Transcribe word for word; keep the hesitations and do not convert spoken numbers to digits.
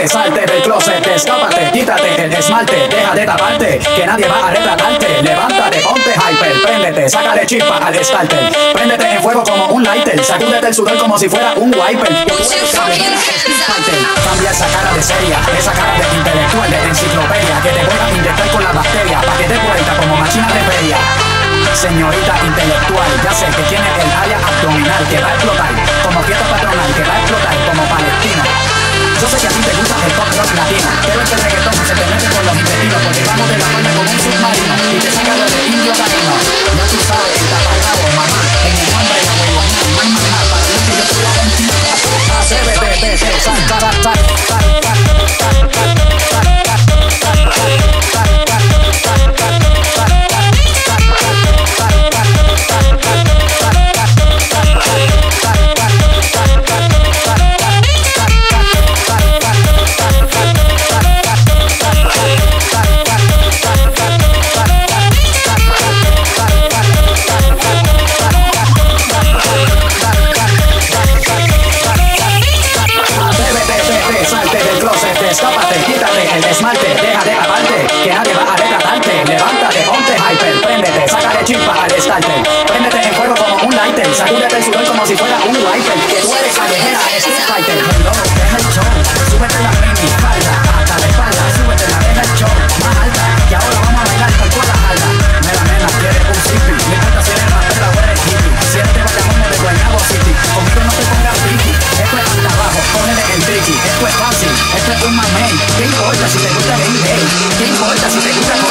Atrévete, salte del closet, escápate, quítate el esmalte, deja de taparte, que nadie va a retratarte. Levántate, ponte hyper, préndete, sácale chispa al starter. Préndete en fuego como un lighter, sacúdete el sudor como si fuera un wiper. Cambia esa cara de seria, esa cara de intelectual, de enciclopedia, que te voy a inyectar con la bacteria, pa' que te vuelta como máquina de feria. Señorita intelectual, ya sé que tiene el área abdominal que va a explotar, como fiesta patronal que va a explotar como Palestina. Yo sé que a ti te gusta el pop rock latino, pero este reggaetón se te mete por los intestinos, porque vamos de la palma como un submarino y te saca lo de indio marino. Ya tú sabes, está pagado, mamá, en el nombre de la huevonía, no hay más nada para Dios que yo te lo contigo. Atrévete, vete, sal, sal, sal, sal, sal, escápate, quítate el esmalte, deja de taparte, que nadie va a retratarte. Levántate, ponte hyper, préndete, sácale chispa al starter. Préndete en fuego como un lighter, sacúdete el sudor como si fuera un wiper. Que tú eres callejera, street fighter. Hello, deja el show, súbete la mini falda, hasta la espalda, súbete la, deja el show más alta, y ahora vamos a bailar con toda la alda. Mela, mela, quieres un zippy, no importa si eres rapera o eres hippie. Si eres de Bayamón o de Guaynabo City, conmigo no te pongas piqui. Esto es hasta abajo, ponele el tricky, esto es fácil, esto es un mamey. ¿Qué importa si te gusta el gay? ¿Qué importa si te gusta